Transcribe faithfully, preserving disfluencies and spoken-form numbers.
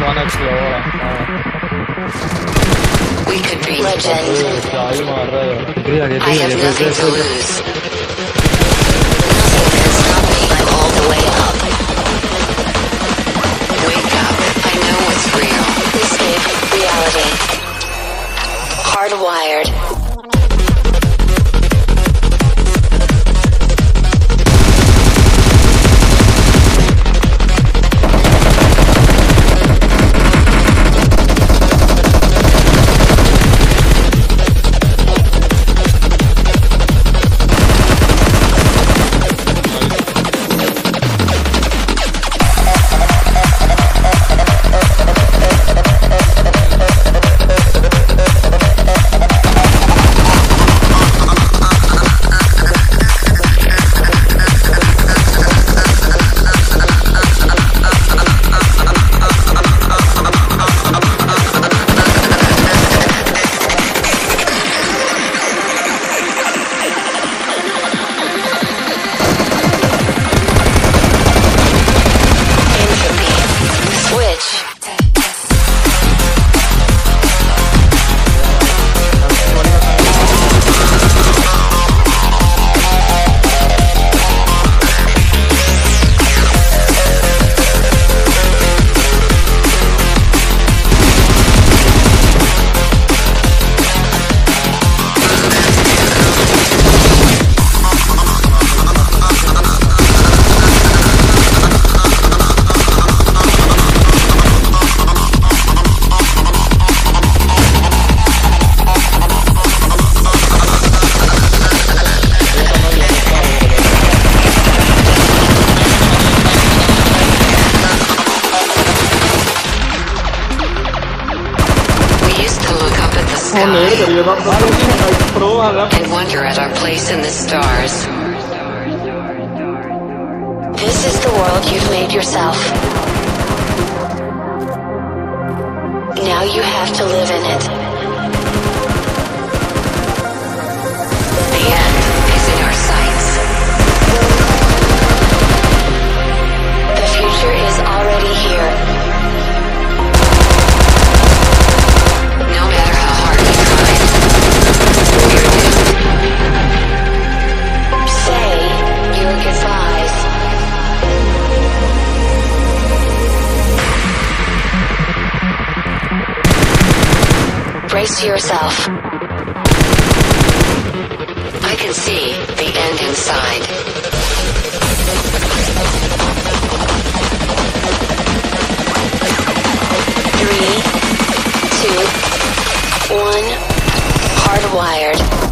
one x lower. We could be legend. क्या ही मार रहा है? I have nothing to lose. Nothing can stop me. I'm all the way up. Wake up. I know what's real. Escape reality. Hardwired. And wonder at our place in the stars. This is the world you've made yourself. Now you have to live in it. The end is in our sights. The future is already here. Brace yourself. I can see the end inside. Three, two, one, hardwired.